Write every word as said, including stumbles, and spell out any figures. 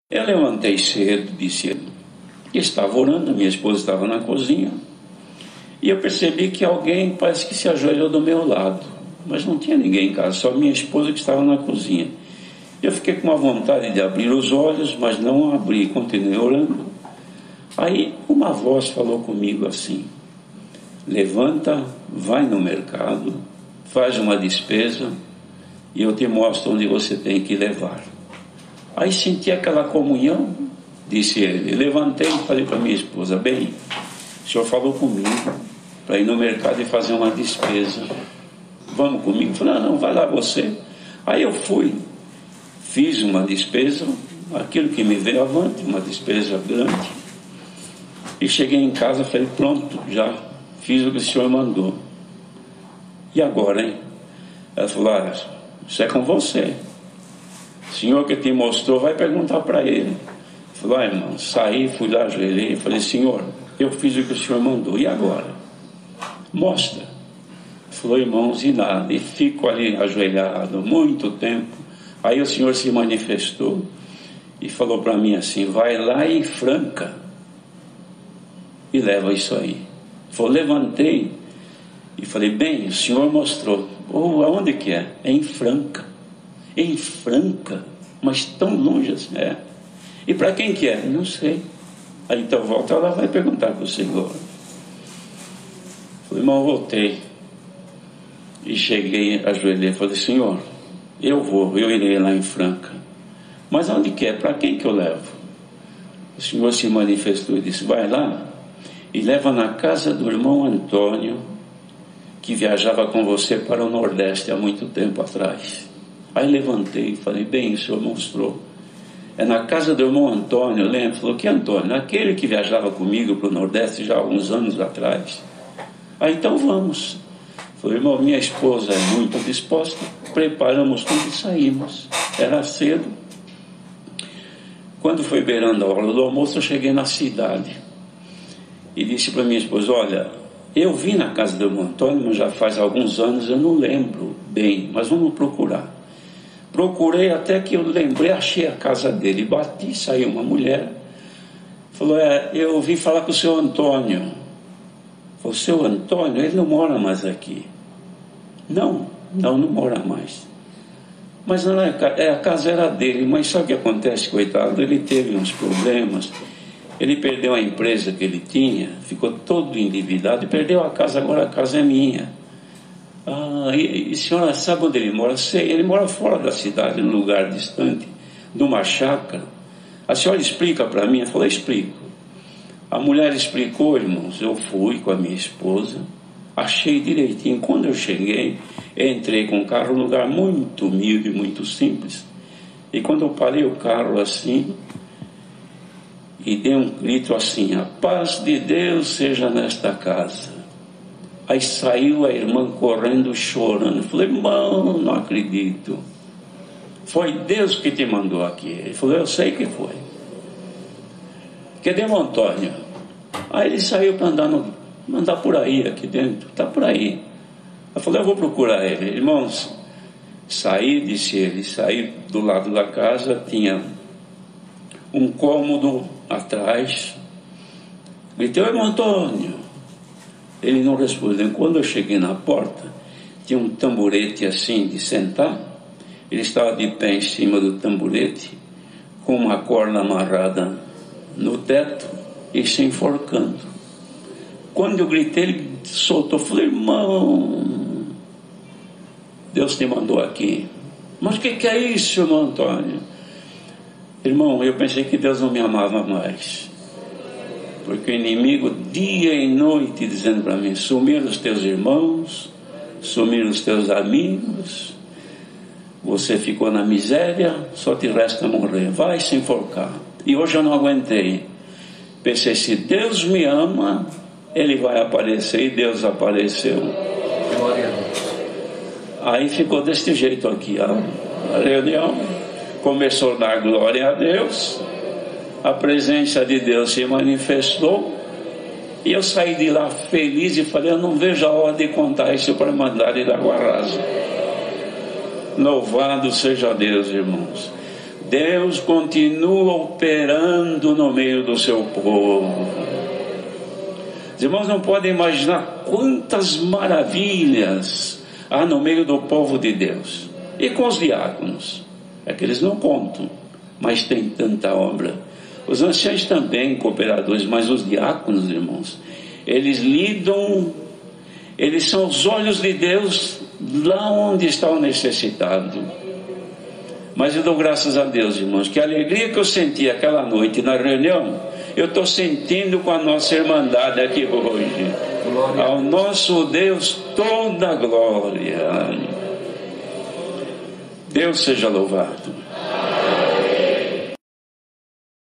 Eu levantei cedo, disse ele. Estava orando, minha esposa estava na cozinha. E eu percebi que alguém parece que se ajoelhou do meu lado. Mas não tinha ninguém em casa, só minha esposa que estava na cozinha. Eu fiquei com uma vontade de abrir os olhos, mas não abri, continuei orando. Aí uma voz falou comigo assim: levanta, vai no mercado, faz uma despesa e eu te mostro onde você tem que levar. Aí senti aquela comunhão, disse ele. Levantei e falei para minha esposa: bem, o senhor falou comigo para ir no mercado e fazer uma despesa, vamos comigo? Eu falei: não, não, vai lá você. Aí eu fui, fiz uma despesa, aquilo que me veio avante, uma despesa grande, e cheguei em casa e falei: pronto, já fiz o que o senhor mandou. E agora, hein? Ela falou: ah, isso é com você, o senhor que te mostrou vai perguntar para ele. Falou: ah, irmão, saí, fui lá, ajoelhei e falei: senhor, eu fiz o que o senhor mandou, e agora? Mostra. Falou: irmãos, e nada. E fico ali ajoelhado muito tempo. Aí o senhor se manifestou e falou para mim assim: vai lá em Franca e leva isso aí. Falou: levantei e falei: bem, o senhor mostrou. Oh, aonde que é? É em Franca. Em Franca? Mas tão longe assim, é. E para quem que é? Não sei. Aí então volta lá, vai perguntar para o senhor. Falei: irmão, voltei e cheguei, ajoelhei, falei: senhor, eu vou, eu irei lá em Franca. Mas onde que é? Para quem que eu levo? O senhor se manifestou e disse: vai lá e leva na casa do irmão Antônio, que viajava com você para o Nordeste há muito tempo atrás. Aí levantei e falei: bem, o senhor mostrou. É na casa do irmão Antônio. Lembra? Falou: que Antônio? Aquele que viajava comigo para o Nordeste já há alguns anos atrás. Aí então vamos. Falei: irmão, minha esposa é muito disposta. Preparamos tudo e saímos. Era cedo. Quando foi beirando a hora do almoço, eu cheguei na cidade e disse para minha esposa: olha, eu vim na casa do irmão Antônio, mas já faz alguns anos, eu não lembro bem, mas vamos procurar. Procurei até que eu lembrei, achei a casa dele, bati, saiu uma mulher, falou: é, eu vim falar com o seu Antônio. Falei: o seu Antônio, ele não mora mais aqui. Não, não, não mora mais. Mas não é, é, a casa era dele, mas sabe o que acontece, coitado? Ele teve uns problemas, ele perdeu a empresa que ele tinha, ficou todo endividado e perdeu a casa, agora a casa é minha. Ah, e, e senhora sabe onde ele mora? Sei, ele mora fora da cidade, num lugar distante, numa chácara. A senhora explica para mim? Eu falei: explico. A mulher explicou, irmãos. Eu fui com a minha esposa, achei direitinho. Quando eu cheguei, entrei com o carro num lugar muito humilde, muito simples. E quando eu parei o carro assim e dei um grito assim: a paz de Deus seja nesta casa. Aí saiu a irmã correndo, chorando. Eu falei: irmão, não acredito. Foi Deus que te mandou aqui. Ele falou: eu sei que foi. Cadê o Antônio? Aí ele saiu para andar, no, andar por aí, aqui dentro. Está por aí. Eu falei: eu vou procurar ele. Irmãos, saí, disse ele, saí do lado da casa, tinha um cômodo atrás. Gritei: irmão Antônio. Ele não respondeu. Quando eu cheguei na porta, tinha um tamborete assim de sentar. Ele estava de pé em cima do tamborete, com uma corda amarrada no teto e se enforcando. Quando eu gritei, ele soltou. Falei: irmão, Deus te mandou aqui. Mas o que, que é isso, irmão Antônio? Irmão, eu pensei que Deus não me amava mais, porque o inimigo dia e noite dizendo para mim: sumiram os teus irmãos, sumiram os teus amigos, você ficou na miséria, só te resta morrer, vai se enforcar. E hoje eu não aguentei, pensei: se Deus me ama, Ele vai aparecer. E Deus apareceu. Glória a Deus. Aí ficou desse jeito aqui a, a reunião. Começou a dar glória a Deus, a presença de Deus se manifestou, e eu saí de lá feliz e falei: eu não vejo a hora de contar isso para mandar ir da Guarraso. Louvado seja Deus, irmãos. Deus continua operando no meio do seu povo. Os irmãos não podem imaginar quantas maravilhas há no meio do povo de Deus. E com os diáconos, é que eles não contam, mas tem tanta obra. Os anciãos também, cooperadores, mas os diáconos, irmãos, eles lidam, eles são os olhos de Deus lá onde está o necessitado. Mas eu dou graças a Deus, irmãos, que a alegria que eu senti aquela noite na reunião, eu estou sentindo com a nossa irmandade aqui hoje. Glória. Ao nosso Deus toda a glória. Deus seja louvado.